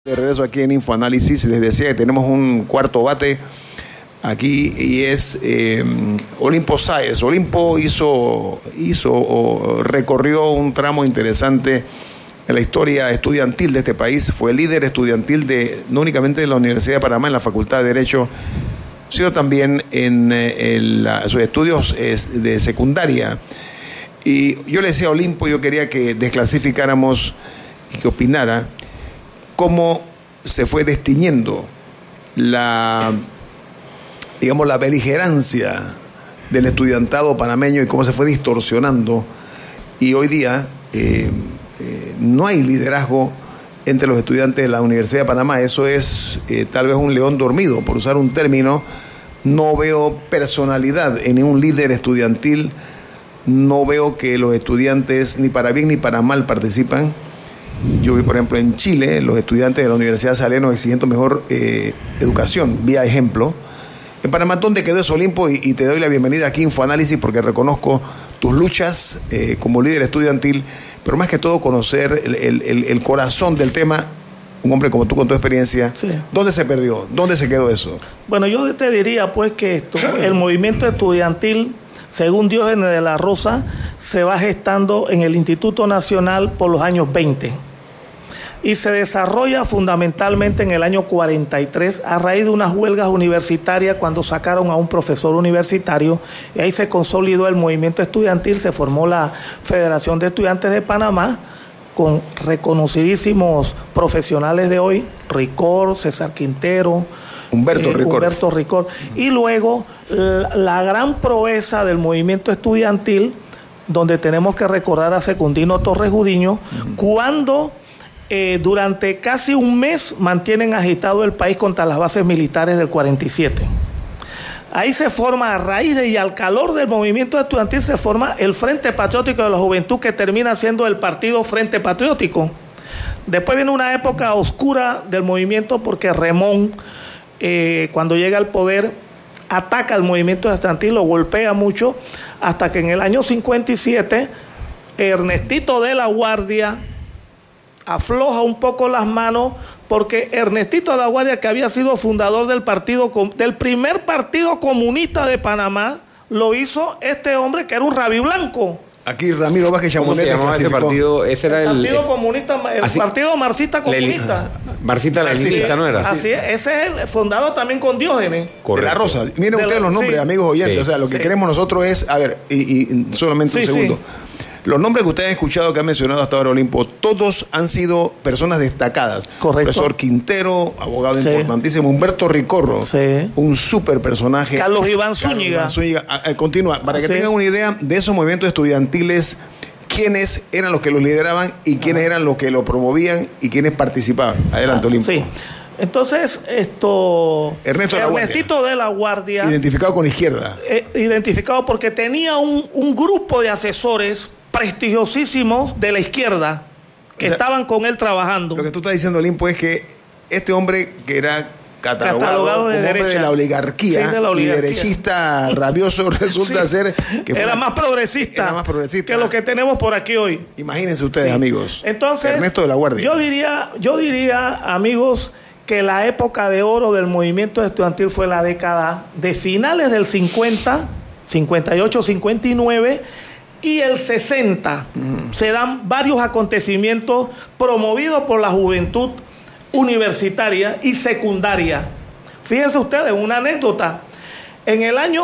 De regreso aquí en Infoanálisis, les decía que tenemos un cuarto bate aquí y es Olimpo Sáez. Olimpo recorrió un tramo interesante en la historia estudiantil de este país. Fue líder estudiantil no únicamente de la Universidad de Panamá en la Facultad de Derecho, sino también en sus estudios de secundaria. Y yo le decía a Olimpo, yo quería que desclasificáramos y que opinara cómo se fue destiñendo la beligerancia del estudiantado panameño y cómo se fue distorsionando. Y hoy día no hay liderazgo entre los estudiantes de la Universidad de Panamá. Eso es tal vez un león dormido, por usar un término. No veo personalidad en ningún líder estudiantil. No veo que los estudiantes, ni para bien ni para mal, participan. Yo vi, por ejemplo, en Chile, los estudiantes de la Universidad salieron exigiendo mejor educación, vía ejemplo. En Panamá, ¿dónde quedó eso, Olimpo? Y te doy la bienvenida aquí a Infoanálisis porque reconozco tus luchas como líder estudiantil, pero más que todo conocer el corazón del tema. Un hombre como tú con tu experiencia, sí. ¿Dónde se perdió? ¿Dónde se quedó eso? Bueno, yo te diría pues que el movimiento estudiantil, según Diógenes de la Rosa, se va gestando en el Instituto Nacional por los años 20 y se desarrolla fundamentalmente en el año 43 a raíz de unas huelgas universitarias cuando sacaron a un profesor universitario, y ahí se consolidó el movimiento estudiantil, se formó la Federación de Estudiantes de Panamá con reconocidísimos profesionales de hoy, Ricor, César Quintero, Humberto Ricor. Y luego la gran proeza del movimiento estudiantil, donde tenemos que recordar a Secundino Torres Gudiño, cuando durante casi un mes mantienen agitado el país contra las bases militares del 47. Ahí se forma, a raíz de y al calor del movimiento estudiantil, se forma el Frente Patriótico de la Juventud, que termina siendo el partido Frente Patriótico. Después viene una época oscura del movimiento porque Remón, cuando llega al poder, ataca al movimiento estudiantil, lo golpea mucho, hasta que en el año 57 Ernestito de la Guardia afloja un poco las manos, porque Ernestito de la Guardia, que había sido fundador del primer partido comunista de Panamá, lo hizo este hombre que era un rabiblanco. Aquí Ramiro Vázquez Chamonet. ¿Cómo se llamaba ese partido? Ese era el partido comunista, partido marxista comunista. Marxista-leninista, ¿no era? Así es, ese es el fundado también con Diógenes. De la Rosa. Miren ustedes los nombres, sí, amigos oyentes. Sí, o sea, lo que queremos nosotros es, a ver, y solamente un segundo. Sí. Los nombres que ustedes han escuchado, que han mencionado hasta ahora, Olimpo, todos han sido personas destacadas. Correcto. Profesor Quintero, abogado importantísimo. Humberto Ricorro, un súper personaje. Carlos Iván Zúñiga. Continúa, para que tengan una idea de esos movimientos estudiantiles, quiénes eran los que los lideraban y quiénes eran los que lo promovían y quiénes participaban. Adelante, Olimpo. Sí. Entonces, Ernestito de la Guardia. Identificado con la izquierda. Identificado porque tenía un grupo de asesores prestigiosísimos de la izquierda que estaban con él trabajando. Lo que tú estás diciendo, Olimpo, es que este hombre que era catalogado como hombre de la oligarquía, y derechista rabioso, resulta ser que era más progresista que lo que tenemos por aquí hoy. Imagínense ustedes, amigos. Entonces, Ernesto de la Guardia. Yo diría, amigos, que la época de oro del movimiento estudiantil fue la década de finales del 50, 58, 59 y el 60. Se dan varios acontecimientos promovidos por la juventud universitaria y secundaria. Fíjense ustedes, una anécdota. En el año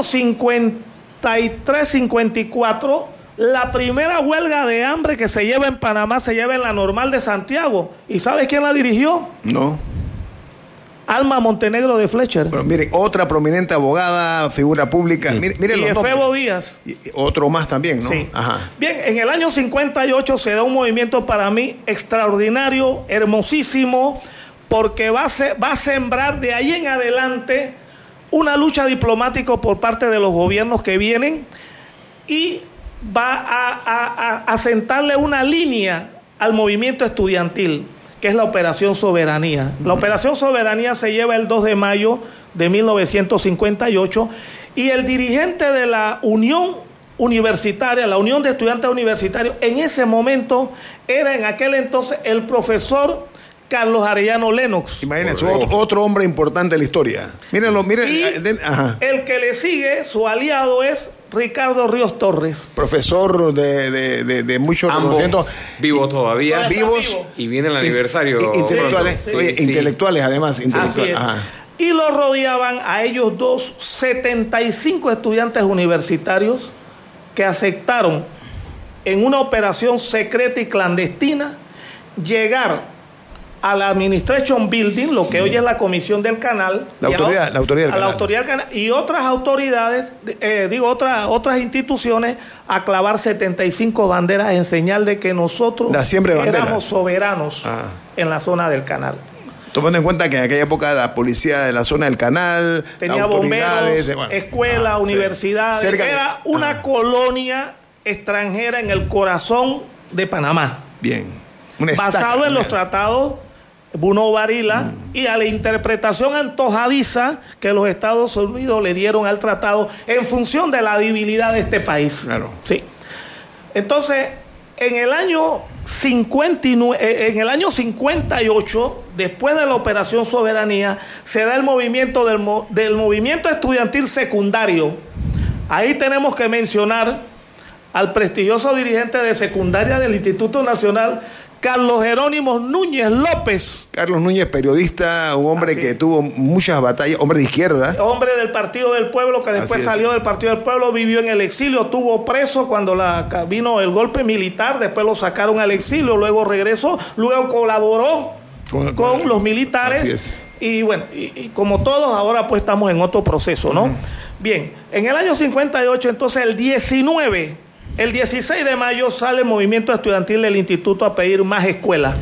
53, 54, la primera huelga de hambre que se lleva en Panamá se lleva en la Normal de Santiago. ¿Y sabes quién la dirigió? No. Alma Montenegro de Fletcher. Bueno, miren, otra prominente abogada, figura pública. Sí. Miren y Efebo Díaz. Y otro más también, ¿no? Sí. Ajá. Bien, en el año 58 se da un movimiento para mí extraordinario, hermosísimo, porque va a sembrar de ahí en adelante una lucha diplomática por parte de los gobiernos que vienen y va a sentarle una línea al movimiento estudiantil, que es la Operación Soberanía. La Operación Soberanía se lleva el 2 de mayo de 1958 y el dirigente de la Unión Universitaria, la Unión de Estudiantes Universitarios, en ese momento era en aquel entonces el profesor Carlos Arellano Lennox. Imagínense, otro hombre importante de la historia. Mírenlo, miren. Y el que le sigue, su aliado es Ricardo Ríos Torres. Profesor de muchos ambos vivos todavía. Vivos. Y viene el aniversario. Intelectuales. Sí. Oye, intelectuales además. Intelectuales. Así es. Y lo rodeaban a ellos dos 75 estudiantes universitarios que aceptaron en una operación secreta y clandestina llegar a la Administration Building, lo que hoy es la Comisión del Canal, la autoridad del canal y otras autoridades, otras instituciones, a clavar 75 banderas en señal de que nosotros éramos soberanos en la zona del canal. Tomando en cuenta que en aquella época la policía de la zona del canal tenía bomberos, escuelas, universidades, era una colonia extranjera en el corazón de Panamá. Bien. Basado en los tratados Bruno Varila y a la interpretación antojadiza que los Estados Unidos le dieron al tratado en función de la debilidad de este país. Claro. Sí. Entonces, en el año 58, después de la Operación Soberanía, se da el movimiento del movimiento estudiantil secundario. Ahí tenemos que mencionar al prestigioso dirigente de secundaria del Instituto Nacional, Carlos Jerónimo Núñez López. Carlos Núñez, periodista, un hombre que tuvo muchas batallas, hombre de izquierda. Hombre del Partido del Pueblo, que después salió del Partido del Pueblo, vivió en el exilio, estuvo preso cuando vino el golpe militar, después lo sacaron al exilio, luego regresó, luego colaboró con los militares. Así es. Y bueno, y como todos, ahora pues estamos en otro proceso, ¿no? Bien, en el año 58, entonces el 16 de mayo sale el movimiento estudiantil del instituto a pedir más escuelas.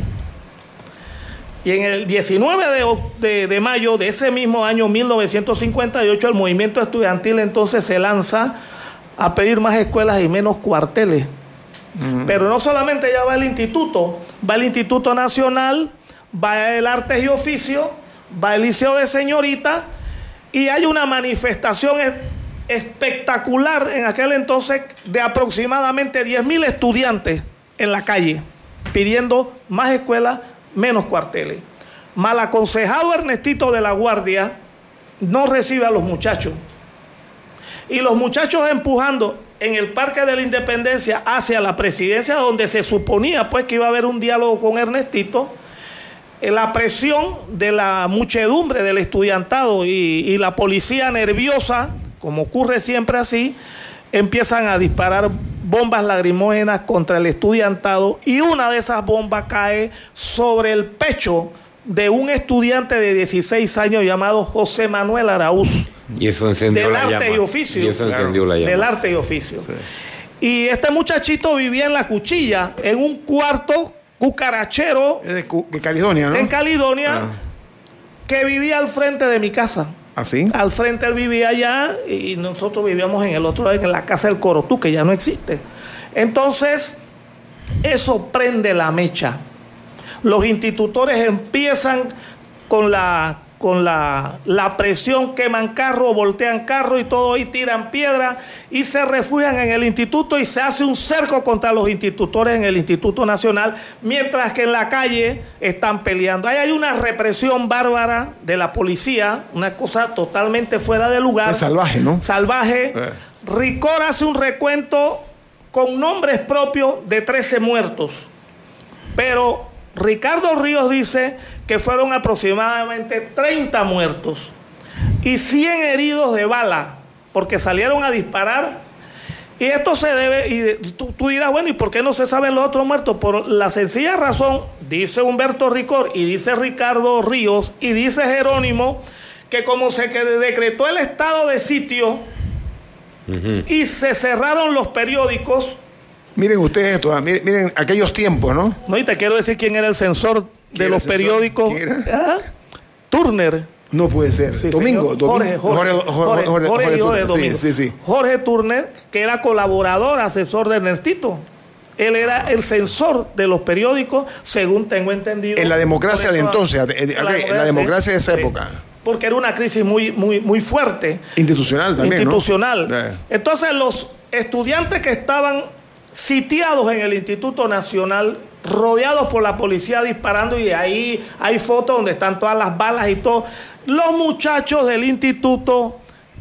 Y en el 19 de mayo de ese mismo año, 1958, el movimiento estudiantil entonces se lanza a pedir más escuelas y menos cuarteles. Pero no solamente ya va el Instituto Nacional, va el Artes y Oficio, va el Liceo de Señorita, y hay una manifestación espectacular en aquel entonces de aproximadamente 10.000 estudiantes en la calle pidiendo más escuelas, menos cuarteles. Mal aconsejado Ernestito de la Guardia no recibe a los muchachos, y los muchachos empujando en el Parque de la Independencia hacia la presidencia, donde se suponía pues que iba a haber un diálogo con Ernestito. La presión de la muchedumbre del estudiantado y la policía nerviosa, como ocurre siempre así, empiezan a disparar bombas lacrimógenas contra el estudiantado, y una de esas bombas cae sobre el pecho de un estudiante de 16 años llamado José Manuel Araúz. Y eso encendió la llama. Del arte y oficio. Y eso encendió la llama. Del arte y oficio. Sí. Y este muchachito vivía en La Cuchilla, en un cuarto cucarachero. Es de Caledonia, ¿no? En Caledonia, que vivía al frente de mi casa. ¿Así? Al frente él vivía allá y nosotros vivíamos en el otro lado, en la casa del Corotú, que ya no existe. Entonces, eso prende la mecha. Los institutores empiezan con la presión, queman carro, voltean carro y todo, y tiran piedra y se refugian en el instituto, y se hace un cerco contra los institutores en el Instituto Nacional, mientras que en la calle están peleando. Ahí hay una represión bárbara de la policía, una cosa totalmente fuera de lugar. Es salvaje, ¿no? Salvaje. Ricor hace un recuento con nombres propios de 13 muertos, pero Ricardo Ríos dice que fueron aproximadamente 30 muertos y 100 heridos de bala, porque salieron a disparar. Y esto se debe, y tú dirás, bueno, ¿y por qué no se saben los otros muertos? Por la sencilla razón, dice Humberto Ricor, y dice Ricardo Ríos, y dice Jerónimo, que como se decretó el estado de sitio y se cerraron los periódicos. Miren ustedes esto, miren aquellos tiempos, ¿no? No, y te quiero decir quién era el censor de los periódicos. ¿Quién era? Turner. No puede ser. Sí, Domingo. Jorge, hijo de Domingo. Sí. Jorge Turner, que era colaborador, asesor de Ernestito. Él era el censor de los periódicos, según tengo entendido. En la democracia de entonces, en la democracia de esa época. Porque era una crisis muy fuerte. Institucional también, Institucional. ¿no? Entonces los estudiantes que estaban sitiados en el Instituto Nacional rodeados por la policía disparando, y ahí hay fotos donde están todas las balas y todo. Los muchachos del instituto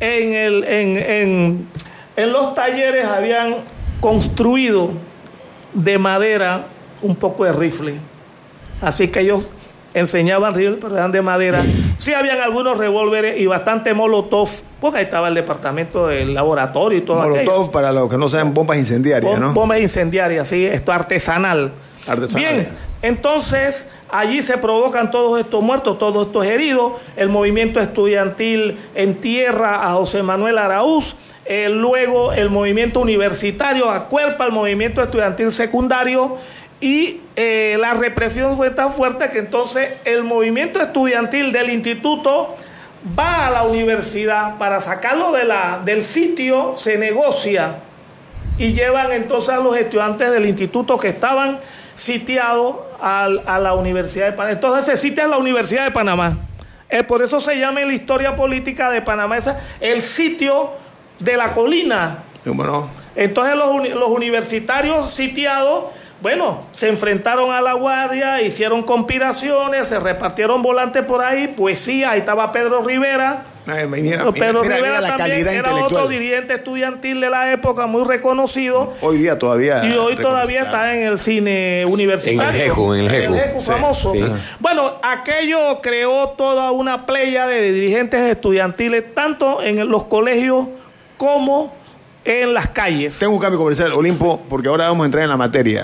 en los talleres habían construido de madera un poco de rifle. Así que ellos enseñaban rifles, pero eran de madera. Sí habían algunos revólveres y bastante molotov, porque ahí estaba el departamento del laboratorio y todo molotov, aquello. para los que no saben, bombas incendiarias, ¿no? Bombas incendiarias, sí, esto artesanal. Bien, entonces allí se provocan todos estos muertos, todos estos heridos. El movimiento estudiantil entierra a José Manuel Araúz. Luego el movimiento universitario acuerpa al movimiento estudiantil secundario, y la represión fue tan fuerte que entonces el movimiento estudiantil del instituto va a la universidad para sacarlo del sitio. Se negocia y llevan entonces a los estudiantes del instituto que estaban sitiados a la Universidad de Panamá. Entonces se sitia en la Universidad de Panamá. Por eso se llama en la historia política de Panamá el sitio de la colina. ¿Cómo no? Entonces los universitarios sitiados, bueno, se enfrentaron a la guardia, hicieron conspiraciones, se repartieron volantes por ahí, poesía, ahí estaba Pedro Rivera. Pedro Rivera también era otro dirigente estudiantil de la época, muy reconocido. Hoy día todavía. Y hoy todavía está en el cine universitario. En el GECU. Famoso. Sí. Bueno, aquello creó toda una playa de dirigentes estudiantiles, tanto en los colegios como en las calles. Tengo un cambio comercial, Olimpo, porque ahora vamos a entrar en la materia.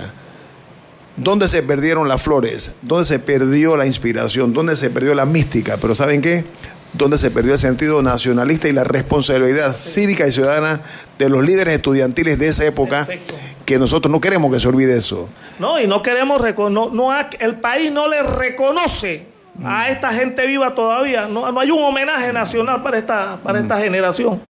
¿Dónde se perdieron las flores? ¿Dónde se perdió la inspiración? ¿Dónde se perdió la mística? Pero ¿saben qué? ¿Dónde se perdió el sentido nacionalista y la responsabilidad cívica y ciudadana de los líderes estudiantiles de esa época? Perfecto. Que nosotros no queremos que se olvide eso. No, y no queremos, el país no le reconoce a esta gente viva todavía. No hay un homenaje nacional para esta generación.